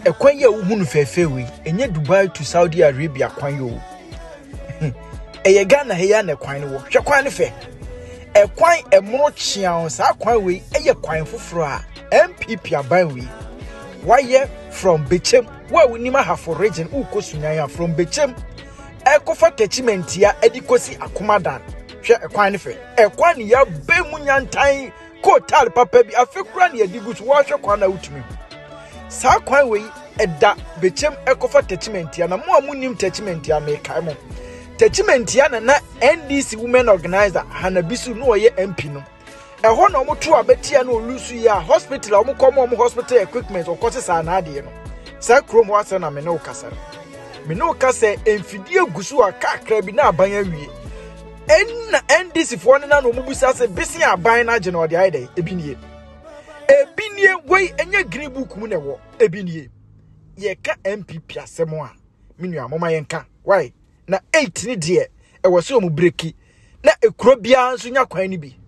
ekwan ye uhunu fefewe enye Dubai to Saudi Arabia kwan yo eye Ghana he ya na kwan no hwe kwan ne fe ekwan emro chian sa kwan we eye kwan foforo a MPP aban we why from Bechem where we nima have for region ukosunya from Bechem ekofa Techimantia edikosi Akomadan hwe ekwan ne fe ekwan ya bemu nyantan ko tal papa bi afekura ne edigus wo hwe kwan na utumi sa kwan we eda Bechem ekofa Techimantia na mo amunim Techimantia me kai mo Techimantia na NDC women organizer Hanabisu no ye MP no eho na omoto abetia na olusu ya hospital omokomo hospital equipment okote sa na ade no sa krom wasa na me no kasa enfidie gusu akakra bi na aban awie enna NDC fo na no mubusa se bisi aban na je na ode aide ebinie we enye green book mu ne wo ebinie ye ka MPP asemo a menu amoma ye nka why na 8 ni de e wo se o mu breki na ekuro bia nso nya kwan ni bi